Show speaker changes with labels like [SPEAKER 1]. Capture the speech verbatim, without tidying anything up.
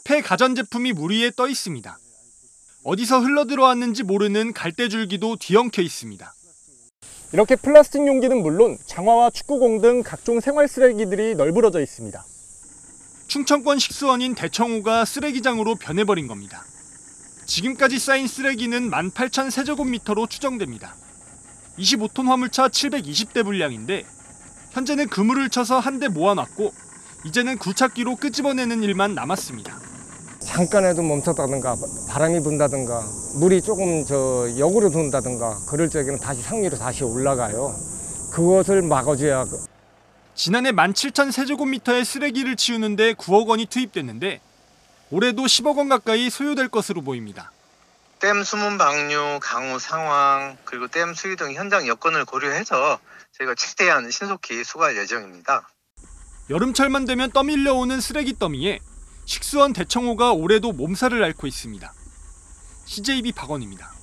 [SPEAKER 1] 폐가전제품이 물 위에 떠 있습니다. 어디서 흘러들어왔는지 모르는 갈대줄기도 뒤엉켜 있습니다.
[SPEAKER 2] 이렇게 플라스틱 용기는 물론 장화와 축구공 등 각종 생활 쓰레기들이 널브러져 있습니다.
[SPEAKER 1] 충청권 식수원인 대청호가 쓰레기장으로 변해버린 겁니다. 지금까지 쌓인 쓰레기는 만 팔천 세제곱미터로 추정됩니다. 이십오 톤 화물차 칠백이십 대 분량인데 현재는 그물을 쳐서 한 대 모아놨고 이제는 굴착기로 끄집어내는 일만 남았습니다.
[SPEAKER 3] 잠깐에도 멈췄다든가 바람이 분다든가 물이 조금 저 역으로 돈다든가 그럴 적에는 다시 상류로 다시 올라가요. 그것을 막아줘야.
[SPEAKER 1] 지난해 만 칠천 세제곱미터의 쓰레기를 치우는데 구억 원이 투입됐는데 올해도 십억 원 가까이 소요될 것으로 보입니다.
[SPEAKER 4] 댐 수문 방류, 강우 상황, 그리고 댐 수위 등 현장 여건을 고려해서 저희가 최대한 신속히 수거할 예정입니다.
[SPEAKER 1] 여름철만 되면 떠밀려오는 쓰레기 더미에 식수원 대청호가 올해도 몸살을 앓고 있습니다. 씨제이비 박원입니다.